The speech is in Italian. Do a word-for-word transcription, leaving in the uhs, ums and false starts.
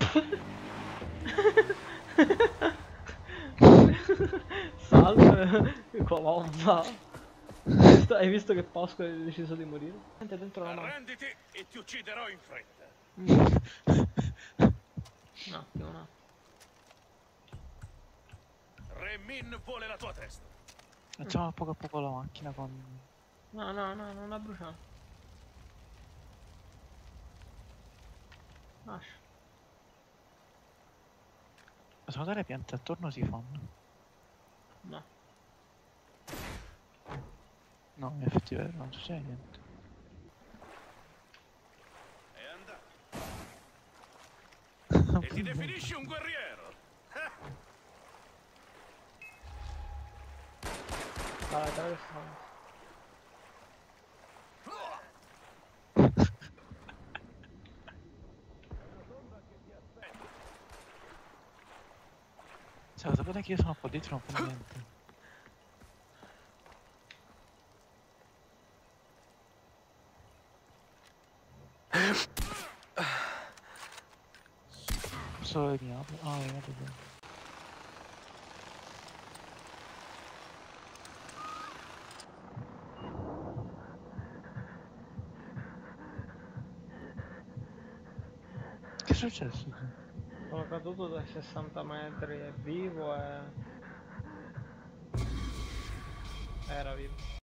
Salve, cosa? Hai visto che Pasqua è deciso di morire? Niente dentro la mano. Arrenditi e ti ucciderò in fretta. Un attimo, un attimo. Re Min vuole la tua testa. Facciamo a poco a poco la macchina con... No, no, no, non ha bruciato. Lascia. Secondo te le piante attorno si fanno? No. No, in effetti è vero, non c'è niente. È andato. E ti definisci un guerriero. Dai, dai, dai. Cioè, sapete che io sono qua dietro non fa niente. Solo mi apro. Ah, mi apro. Che è successo? Sono caduto dai sessanta metri, è vivo e... Era vivo.